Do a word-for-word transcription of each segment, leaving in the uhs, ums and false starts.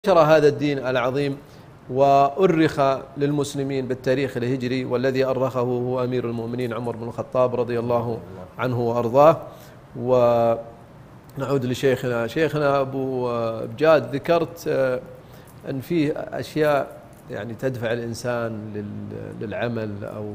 نشر هذا الدين العظيم وأرخ للمسلمين بالتاريخ الهجري، والذي أرخه هو أمير المؤمنين عمر بن الخطاب رضي الله عنه وأرضاه. ونعود لشيخنا شيخنا أبو بجاد، ذكرت أن فيه أشياء يعني تدفع الإنسان للعمل أو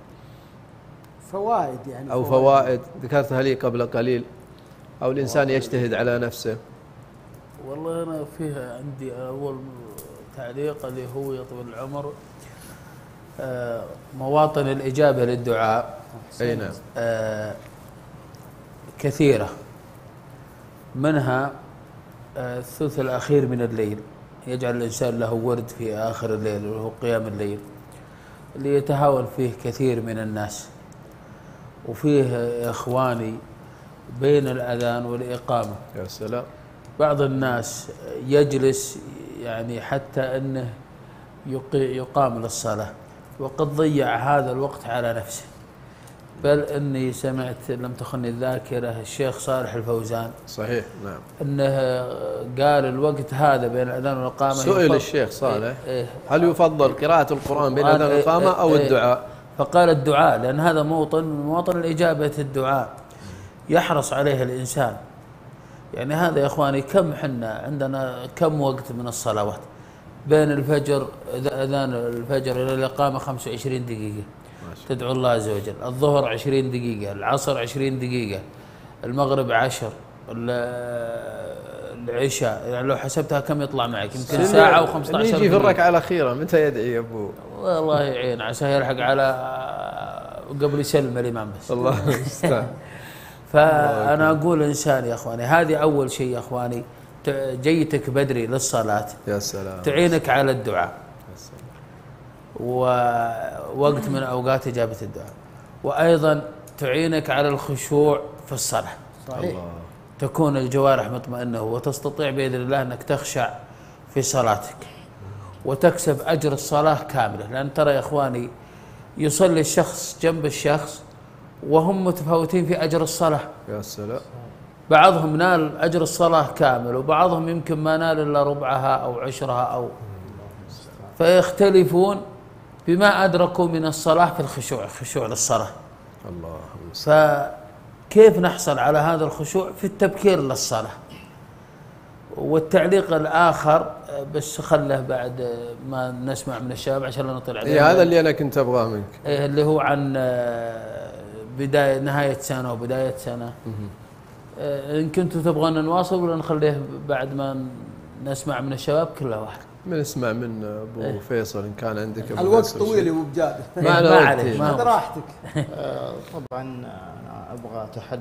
فوائد يعني أو فوائد ذكرتها لي قبل قليل، أو الإنسان يجتهد على نفسه. والله أنا فيها عندي أول تعليق اللي هو يا طويل العمر آه مواطن الإجابة للدعاء. أي نعم. آه كثيرة، منها آه الثلث الأخير من الليل، يجعل الإنسان له ورد في آخر الليل وهو قيام الليل اللي يتهاون فيه كثير من الناس. وفيه يا إخواني بين الأذان والإقامة يا سلام بعض الناس يجلس يعني حتى أنه يقام للصلاة وقد ضيع هذا الوقت على نفسه. بل أني سمعت لم تخني الذاكرة الشيخ صالح الفوزان صحيح نعم أنه قال الوقت هذا بين الأذان والإقامة، سئل الشيخ صالح إيه هل يفضل قراءة القرآن بين الأذان والإقامة أو إيه الدعاء؟ فقال الدعاء، لأن هذا موطن من مواطن الإجابة، الدعاء يحرص عليه الإنسان. يعني هذا يا إخواني كم حنا عندنا كم وقت من الصلوات بين الفجر أذان الفجر إلى الإقامة خمسة وعشرين دقيقة تدعو الله عز وجل، الظهر عشرين دقيقة، العصر عشرين دقيقة، المغرب عشر، العشاء يعني لو حسبتها كم يطلع معك؟ يمكن ساعة وخمسة عشر. يجي في الركعة الأخيرة متى يدعي يا أبو؟ والله يعين عساه يلحق على قبل يسلم الإمام بس. الله المستعان. فأنا أقول إنسان يا أخواني، هذه أول شيء يا أخواني، جيتك بدري للصلاة يا سلام تعينك على الدعاء، ووقت من أوقات إجابة الدعاء، وأيضا تعينك على الخشوع في الصلاة. صحيح. تكون الجوارح مطمئنة وتستطيع بإذن الله أنك تخشع في صلاتك وتكسب أجر الصلاة كاملة. لأن ترى يا إخواني يصلي الشخص جنب الشخص وهم متفاوتين في أجر الصلاة. يا سلام. بعضهم نال أجر الصلاة كامل وبعضهم يمكن ما نال إلا ربعها أو عشرها، أو فيختلفون بما أدركوا من الصلاة في الخشوع، الخشوع للصلاة. الله. فكيف نحصل على هذا الخشوع؟ في التبكير للصلاة. والتعليق الآخر بس خله بعد ما نسمع من الشباب عشان لا نطيل عليه. إيه هذا اللي أنا كنت أبغاه منك. إيه اللي هو عن بداية نهاية سنة وبداية سنة. إن كنتوا تبغون نواصل ولا نخليه بعد ما نسمع من الشباب كل واحد؟ بنسمع من أبو إيه؟ فيصل إن كان عندك. الوقت طويل يا أبو بجاد. ما عليك، ما راحتك. طبعا أنا أبغى تحدث